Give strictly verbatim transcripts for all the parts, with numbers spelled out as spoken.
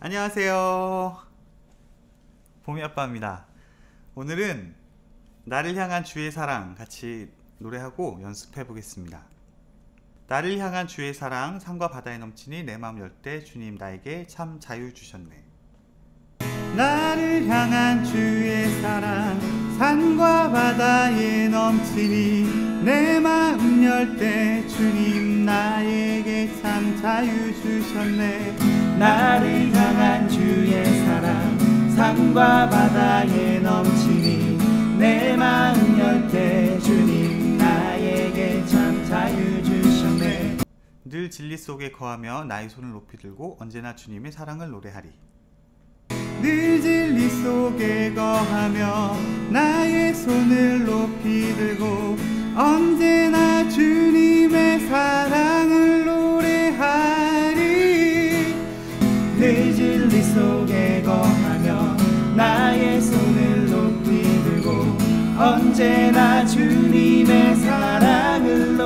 안녕하세요. 봄이아빠입니다. 오늘은 나를 향한 주의 사랑 같이 노래하고 연습해 보겠습니다. 나를 향한 주의 사랑 산과 바다에 넘치니 내 마음 열 때 주님 나에게 참 자유 주셨네. 나를 향한 주의 사랑 산과 바다에 넘치니 내 마음 열 때 주님 나에게 참 자유 주셨네. 나를 향한 주의 사랑 산과 바다에 넘치니 내 마음 열 때 주님 나에게 참 자유 주셨네. 늘 진리 속에 거하며 나의 손을 높이 들고 언제나 주님의 사랑을 노래하리. 늘 진리 속에 거하며 나의 손을 높이 들고 언제나 주님의 사랑을 노래하리. 늘 진리 속에 거하며 나의 손을 높이 들고 언제나 주님의 사랑을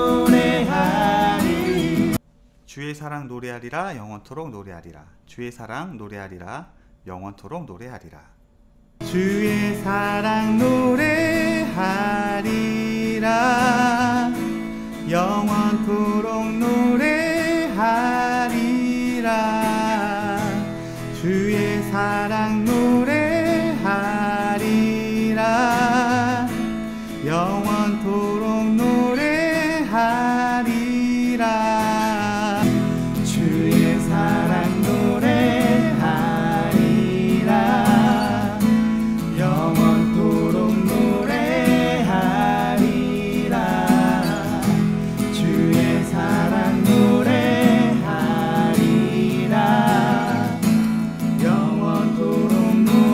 노래하리. 주의 사랑 노래하리라 영원토록 노래하리라. 주의 사랑 노래하리라 영원토록 노래하리라. 주의 사랑 노래하리라 영원토록 노래하리라. 주의 사랑 노래하리라 영원토록 노래하리라. 주의 사랑 노래하리라 영원토록 노래하리라. 주의 사랑 노래하리라 영원토록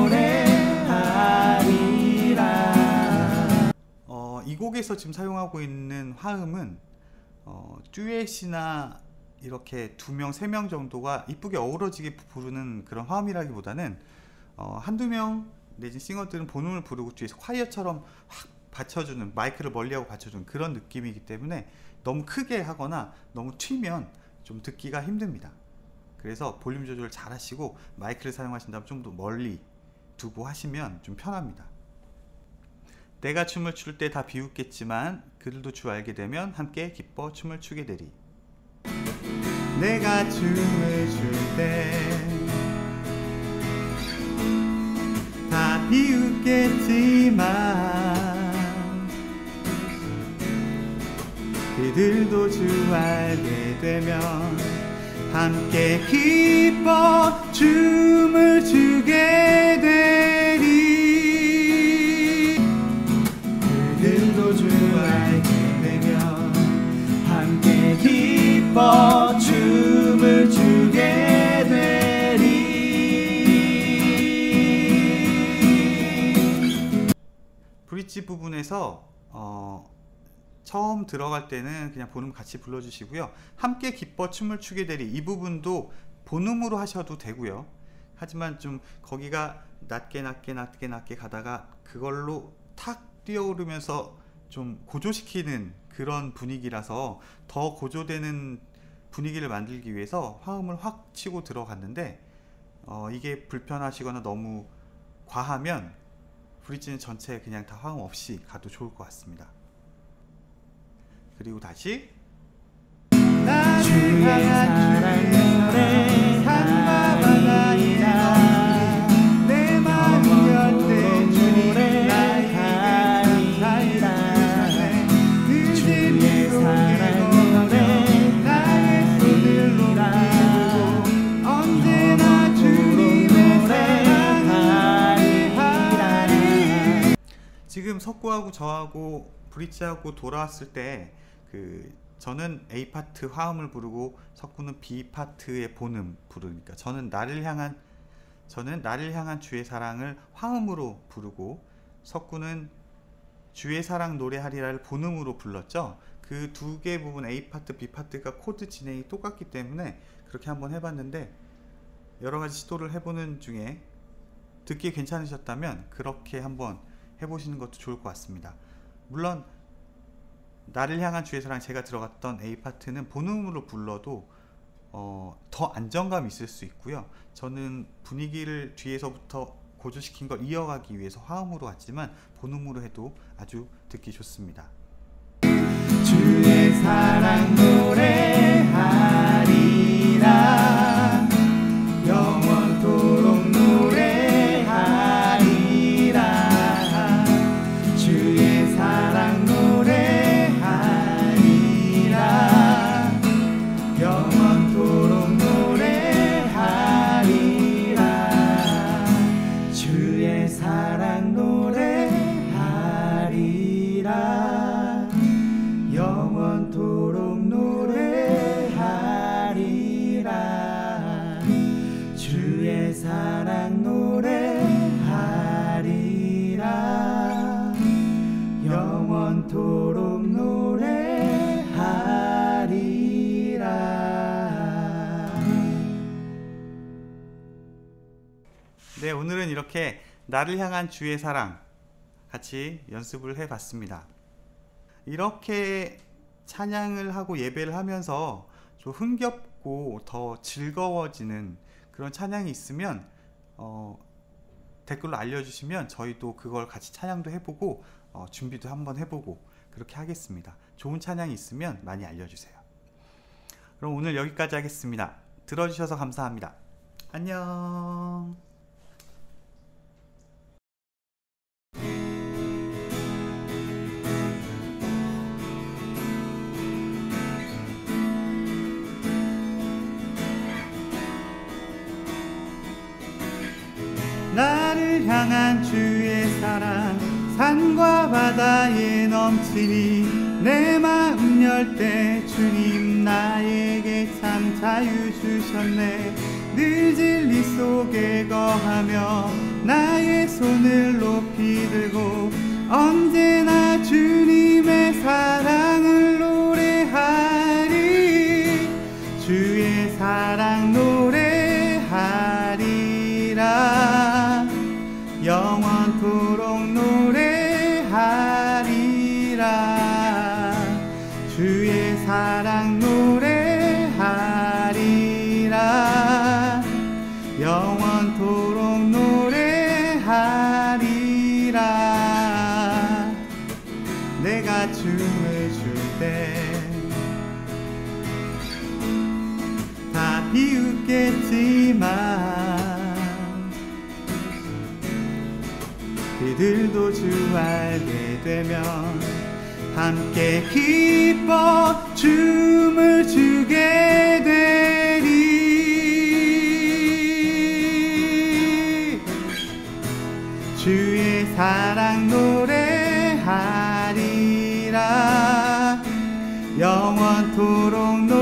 노래하리라. 어, 이 곡에서 지금 사용하고 있는 화음은 어, 듀엣이나 이렇게 두 명, 세 명 정도가 이쁘게 어우러지게 부르는 그런 화음이라기보다는 어, 한두 명 내진 싱어들은 본음을 부르고 뒤에서 콰이어처럼 확 받쳐주는, 마이크를 멀리하고 받쳐주는 그런 느낌이기 때문에 너무 크게 하거나 너무 튀면 좀 듣기가 힘듭니다. 그래서 볼륨 조절을 잘 하시고 마이크를 사용하신다면 좀 더 멀리 두고 하시면 좀 편합니다. 내가 춤을 출 때 다 비웃겠지만 그들도 주 알게 되면 함께 기뻐 춤을 추게 되리. 내가 춤을 출 때 다 비웃겠지만 그들도 주 알게 되면 함께 기뻐 춤을 추게 되리. 그들도 주 알게 되면 함께 기뻐 춤을 추게 되리. 브릿지 부분에서 어, 처음 들어갈 때는 그냥 본음 같이 불러주시고요. 함께 기뻐 춤을 추게 되리 이 부분도 본음으로 하셔도 되고요. 하지만 좀 거기가 낮게 낮게 낮게 낮게 가다가 그걸로 탁 뛰어오르면서 좀 고조시키는 그런 분위기라서 더 고조되는 분위기를 만들기 위해서 화음을 확 치고 들어갔는데 어, 이게 불편하시거나 너무 과하면 브릿지는 전체 그냥 다 화음 없이 가도 좋을 것 같습니다. 그리고 다시 주의 사랑 노래하리라 내 마음 열 때 주님 노래하리라. 주의 사랑 노래하리라 언제나 주님의 노래하리라. 지금 석구하고 저하고 브릿지하고 돌아왔을 때 그 저는 A 파트 화음을 부르고 석구는 B 파트의 본음 부르니까 저는 나를 향한 저는 나를 향한 주의 사랑을 화음으로 부르고 석구는 주의 사랑 노래하리라를 본음으로 불렀죠. 그 두 개 부분 A 파트, B 파트가 코드 진행이 똑같기 때문에 그렇게 한번 해봤는데 여러가지 시도를 해보는 중에 듣기 괜찮으셨다면 그렇게 한번 해보시는 것도 좋을 것 같습니다. 물론 나를 향한 주의 사랑 제가 들어갔던 A 파트는 본음으로 불러도 어, 더 안정감이 있을 수 있고요. 저는 분위기를 뒤에서부터 고조시킨 걸 이어가기 위해서 화음으로 했지만 본음으로 해도 아주 듣기 좋습니다. 주의 사랑 노래하리라 영원토록 노래하리라 주의 사랑 노래하리라 영원토록 노래하리라 주의 사랑 노래하리라 영원토록 노래하리라 주의 사랑 노래하리라 영원토록 노래하리라. 네, 오늘은 이렇게 나를 향한 주의 사랑 같이 연습을 해 봤습니다. 이렇게 찬양을 하고 예배를 하면서 좀 흥겹고 더 즐거워지는 그런 찬양이 있으면 어, 댓글로 알려주시면 저희도 그걸 같이 찬양도 해보고 어, 준비도 한번 해보고 그렇게 하겠습니다. 좋은 찬양이 있으면 많이 알려주세요. 그럼 오늘 여기까지 하겠습니다. 들어주셔서 감사합니다. 안녕. 나를 향한 주의 사랑 산과 바다에 넘치니 내 마음 열 때 주님 나에게 참 자유 주셨네. 늘 진리 속에 거하며 나의 손을 높이 들고 언제나 주님의 사랑을 노래하리 주의 사랑 노래하리라 영원토록 노래하리라 주의 사랑 노래하리라 영원토록 노래하리라 내가 춤을 출 때 다 비웃겠지만 그들도 주 알게 되면 함께 기뻐 춤을 추게 되리 주의 사랑 노래하리라 영원토록